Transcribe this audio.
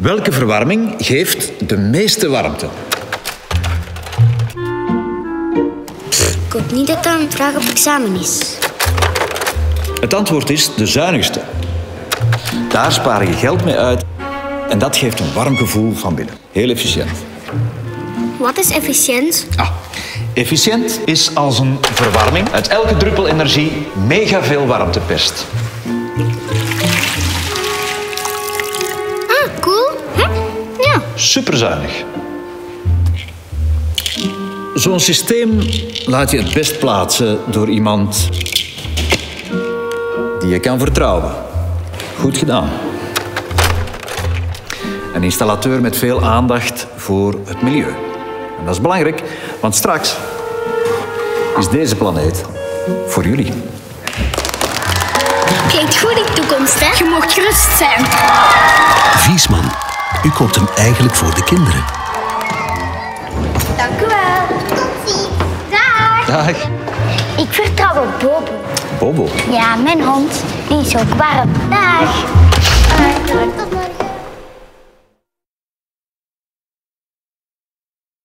Welke verwarming geeft de meeste warmte? Ik hoop niet dat dat een vraag op examen is. Het antwoord is de zuinigste. Daar spaar je geld mee uit en dat geeft een warm gevoel van binnen. Heel efficiënt. Wat is efficiënt? Efficiënt is als een verwarming uit elke druppel energie mega veel warmte perst. Cool. Ja. Superzuinig. Zo'n systeem laat je het best plaatsen door iemand die je kan vertrouwen. Goed gedaan. Een installateur met veel aandacht voor het milieu. En dat is belangrijk, want straks is deze planeet voor jullie. Klinkt goed in de toekomst, hè? Je mocht gerust zijn. Viesman, u koopt hem eigenlijk voor de kinderen. Dank u wel. Tot ziens. Dag. Dag. Ik vertrouw op Bobo. Bobo. Ja, mijn hond. Die is ook warm. Dag.